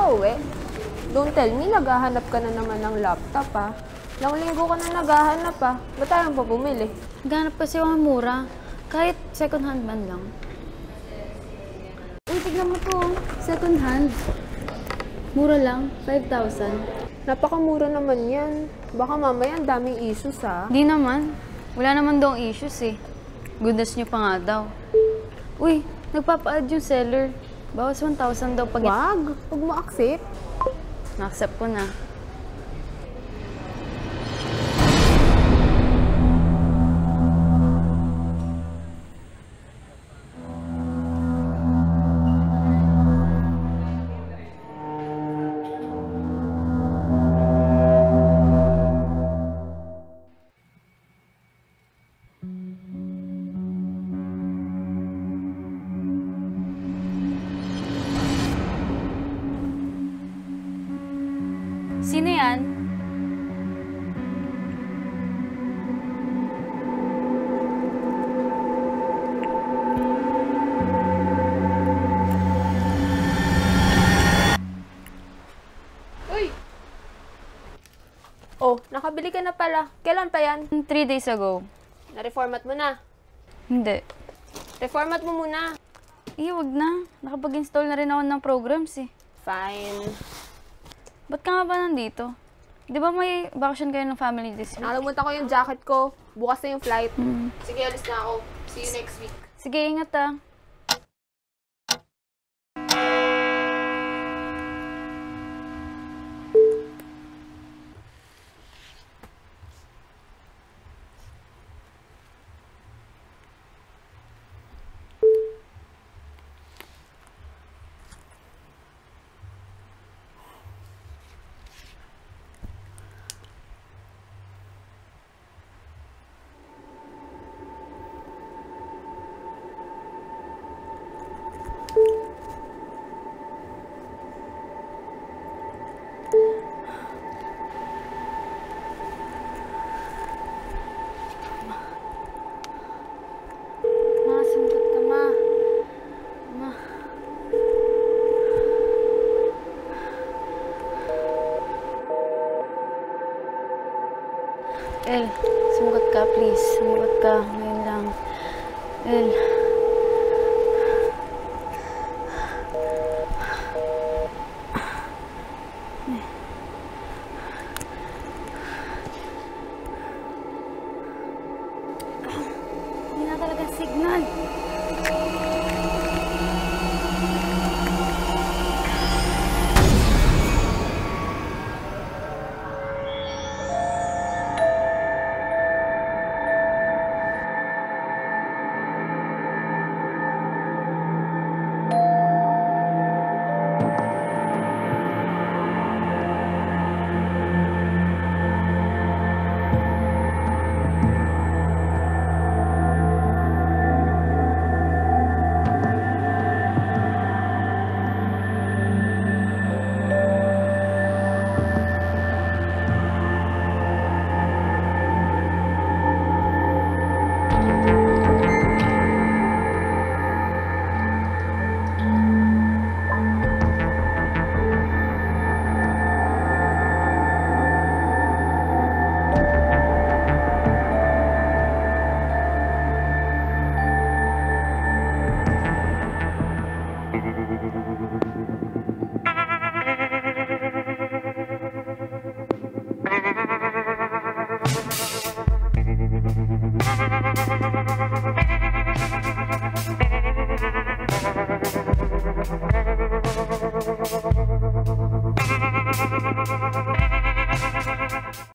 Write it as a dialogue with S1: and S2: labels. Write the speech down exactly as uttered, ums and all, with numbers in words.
S1: uwi? Don't tell me, naghahanap ka na naman ng laptop, ah. Ilang linggo ka na naghahanap, ah. Ba't tayo pa bumili?
S2: Naghahanap kasi ako ng mura. Kahit second hand man lang. Uy, tignan mo to. Second hand. Mura lang. five thousand.
S1: Napakamura naman yan. Baka mamaya ang daming issues, ah.
S2: Di naman. Wala naman daw ang issues eh. Goodness nyo pa nga daw. Uy, nagpapa-add yung seller. Bawas one thousand daw pag...
S1: Wag! Huwag mo accept.
S2: Na-accept ko na. Sino yan?
S1: Uy! Oh, nakabili ka na pala. Kailan pa yan?
S2: Three days ago.
S1: Na-reformat mo na.
S2: Hindi.
S1: Reformat mo muna.
S2: Eh, wag na. Nakapag-install na rin ako ng programs eh.
S1: Fine.
S2: Ba't ka nga ba nandito? Di ba may vacation kayo ng family this week?
S1: Nakalimutan ko yung jacket ko. Bukas na yung flight.
S2: Hmm.
S1: Sige, alis na ako. See you next week.
S2: Sige, ingat ah. El, sumugat ka, please. Sumugat ka. Ngayon lang. El. Hindi na talaga signal.